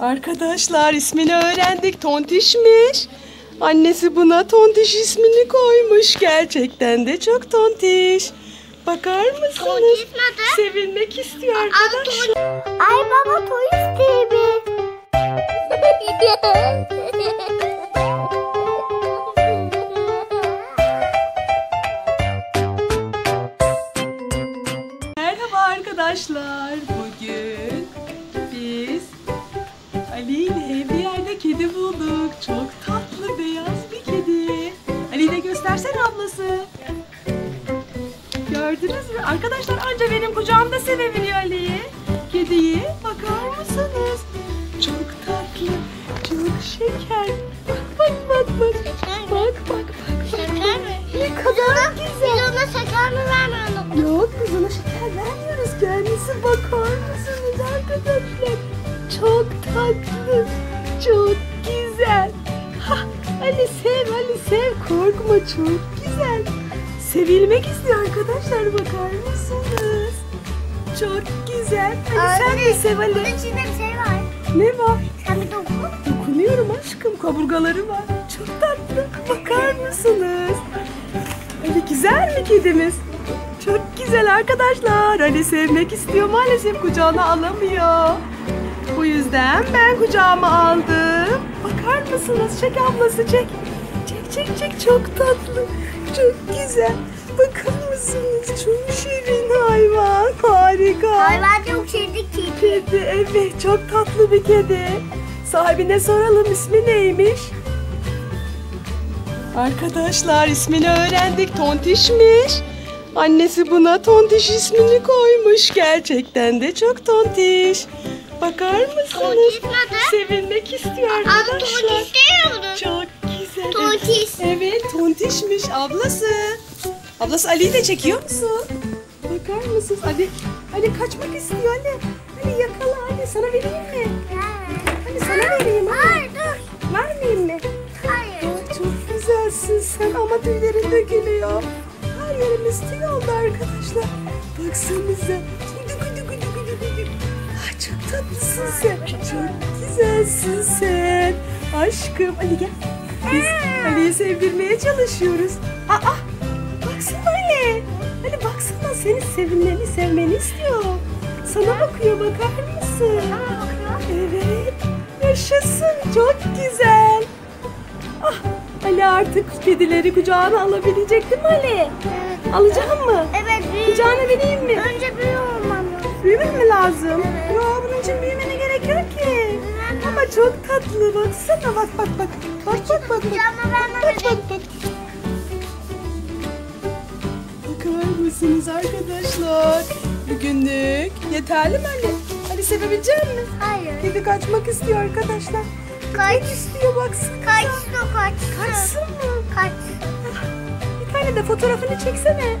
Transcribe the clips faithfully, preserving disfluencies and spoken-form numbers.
Arkadaşlar ismini öğrendik. Tontişmiş. Annesi buna Tontiş ismini koymuş. Gerçekten de çok tontiş. Bakar mısınız? Tontiş nedir? Sevinmek istiyor arkadaşlar. Ay baba toy istiyor bir. Merhaba arkadaşlar. Bugün biz Ali ile bir yerde kedi bulduk. Çok tatlı beyaz bir kedi. Ali de göstersene ablası. Gördünüz mü? Arkadaşlar anca benim kucağımda sevebiliyor Ali'yi. Kediyi bakar mısınız? Çok tatlı, çok şeker. Bak bak bak bak. Bak bak bak. Şeker mi? Ne kadar güzel. Biz ona şeker mi vermiyoruz? Yok biz ona şeker vermiyoruz. Kendisi bakar mısınız arkadaşlar? Çok tatlı, çok güzel. Ha, Ali sev, Ali sev. Korkma çok güzel. Sevilmek istiyor arkadaşlar, bakar mısınız? Çok güzel. Ali sen de sev Ali. Bunun içinde bir şey var. Ne var? Sen bir dokun. Dokunuyorum aşkım. Kaburgaları var. Çok tatlı. Bakar mısınız? Ali güzel mi kedimiz? Çok güzel arkadaşlar. Ali sevmek istiyor. Maalesef kucağına alamıyor. Bu yüzden ben kucağıma aldım. Bakar mısınız? Çek ablası çek. Çek çek çek. Çok tatlı. Çok güzel. Bakar mısınız? Çok şirin hayvan. Harika. Hayvan çok sevdik ki. Kedi, evet çok tatlı bir kedi. Sahibine soralım ismi neymiş? Arkadaşlar ismini öğrendik. Tontişmiş. Annesi buna Tontiş ismini koymuş. Gerçekten de çok tontiş. Bakar mısınız? Tontiş nedir? Sevinmek istiyor Aa, arkadaşlar. tontiş değil mi? Çok güzel. Tontiş. Evet tontişmiş ablası. Ablası Ali'yi de çekiyor musun? Bakar mısınız? Ali, Ali kaçmak istiyor Ali. Ali yakala Ali, sana vereyim mi? Hani sana vereyim Ali. Hayır dur. Vermeyeyim mi? Hayır. Ay, çok güzelsin sen ama tüylerin dökülüyor. Her yerimiz tüy oldu arkadaşlar. Baksanıza. Gudu gudu gudu gudu gudu. Ay, çok tatlısın sen. Çok güzelsin sen. Aşkım Ali gel. Biz Ali'yi sevdirmeye çalışıyoruz. Aa, baksana Ali. Ali baksana seni sevinmeni, sevmeni istiyor. Sana bakıyor, bakar mısın? Evet. Yaşasın. Çok güzel. Ah, Ali artık kedileri kucağına alabilecek değil mi Ali? Evet. Alacak mı? Evet. büyü- Kucağına vereyim mi? Önce büyü olmam lazım. Büyümek mi lazım? Evet. Yok bunun için büyümene gerek yok ki. Ama çok tatlı. Baksana bak bak bak. Bak bak bak. Bak Kucağıma vermem bak bak. bak. Bakar mısınız arkadaşlar? Bugünlük yeterli mi Ali? Ali sevebilecek misin? Hayır. Kedi kaçmak istiyor arkadaşlar. Kaç. Kaç istiyor baksana. Kaçsın o kaçsın. Kaçsın mı? Kaç. Bir tane de fotoğrafını çeksene.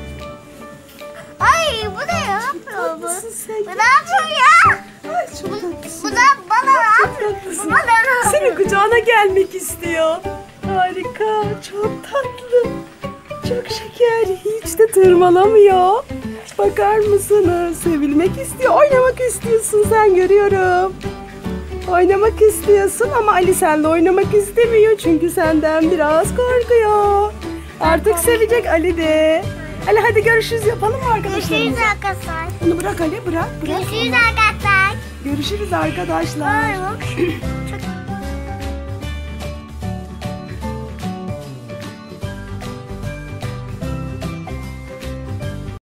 Ay bu ne ya? yapıyor bu? Tatlısın sen. Bu ne yapıyor ya? Ay çok tatlısın. Bu da bana ne Çok yapıyor? tatlısın. Bu bana ne yapıyor? Senin kucağına gelmek istiyor. Harika. Çok tatlı. Çok şeker. Hiç de tırmalamıyor. Bakar mısınız? Sevilmek istiyor. Oynamak istiyorsun sen, görüyorum. Oynamak istiyorsun ama Ali seninle oynamak istemiyor. Çünkü senden biraz korkuyor. Artık sevecek Ali de. Ali hadi görüşürüz yapalım mı arkadaşlar? Görüşürüz arkadaşlar. Bunu bırak Ali, bırak. bırak. Görüşürüz arkadaşlar. Görüşürüz arkadaşlar. Ay bak. Çok